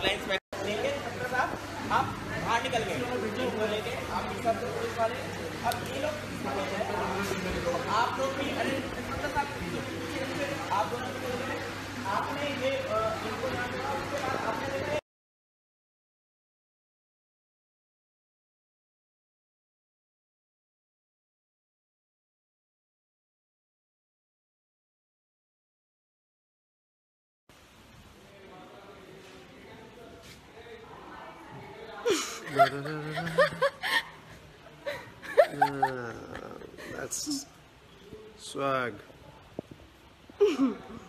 Lines लेके doctor साहब आप बाहर निकल गए, इनको लेके आप सब पुलिस वाले, अब ये लोग आप लोग भी, अरे डॉक्टर साहब आप दोनों आपने ये इनको यहाँ देखा, उसके बाद आपने देखा That's swag.